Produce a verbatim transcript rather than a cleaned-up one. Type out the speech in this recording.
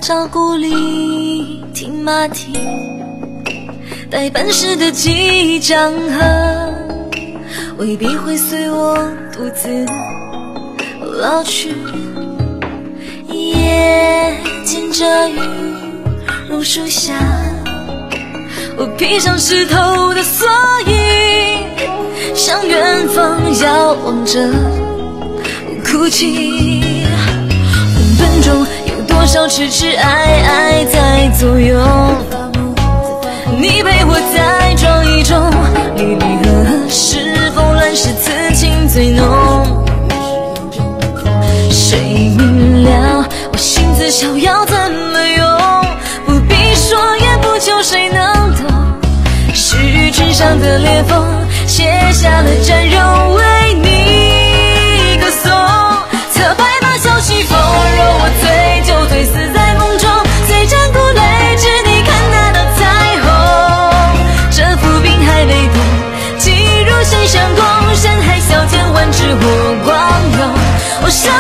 照故里听马蹄，待办事的即将和，未必会随我独自老去。夜间遮雨榕树下，我披上湿透的蓑衣，向远方遥望着哭泣。混沌中有多少痴痴爱爱在左右，你陪我再撞一撞，离离合合是否乱世此情最浓？谁明了我心自逍遥怎么用？不必说也不求谁能懂，是唇上的裂缝写下了战友为你歌颂。侧白马小西风，若我醉就醉死在梦中，虽战鼓擂至你看那道彩虹。这浮冰还未动，击入山上宫，山海啸间万尺火光涌。我